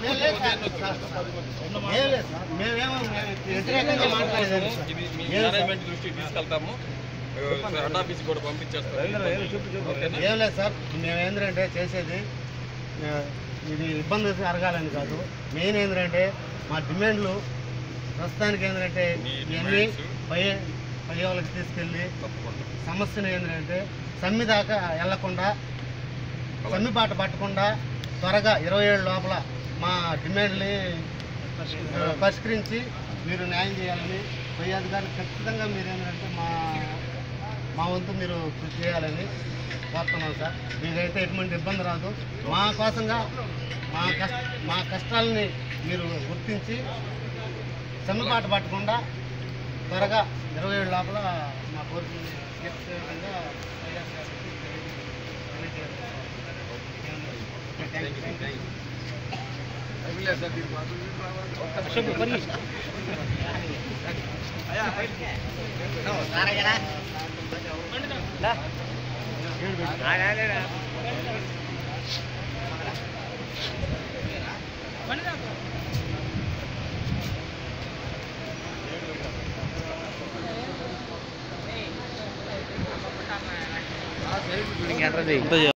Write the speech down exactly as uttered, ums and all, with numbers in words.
Management దృష్టికి తీసుకెళ్తాము. Head office కూడా పంపించేస్తాం. ఏం లేదు సార్, మేము ఏంటంటే చేసేది ఇది ఇబ్బంది జరగాలని కాదు. మెయిన్ ఏంటంటే మా డిమాండ్లు ప్రస్తుతానికి ఏంటంటే ఇవన్నీ పై పై వాళ్ళకి తీసుకెళ్ళి సమస్యను ఏంటంటే సమ్మె దాకా వెళ్లకుండా, సమ్మె బాట పట్టకుండా త్వరగా ఇరవై ఏడు లోపల మా డిమాండ్ని పరిష్కరించి మీరు న్యాయం చేయాలని పై అధికారులు ఖచ్చితంగా మీరు ఏంటంటే మా మా వంతు మీరు కృషి చేయాలని కోరుతున్నాం సార్. మీకైతే ఎటువంటి ఇబ్బంది రాదు. మా కోసంగా మా కష్ట మా కష్టాలని మీరు గుర్తించి సమ్మెబాట పట్టకుండా త్వరగా ఇరవై ఏడు లోపల మా కోరికలు తీర్చే విధంగా ఇంత